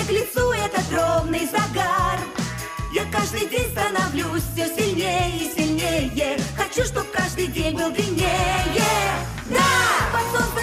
к лицу этот ровный загар. Я каждый день становлюсь все сильнее и сильнее. Хочу, чтоб каждый день был длиннее. Да, под солнцем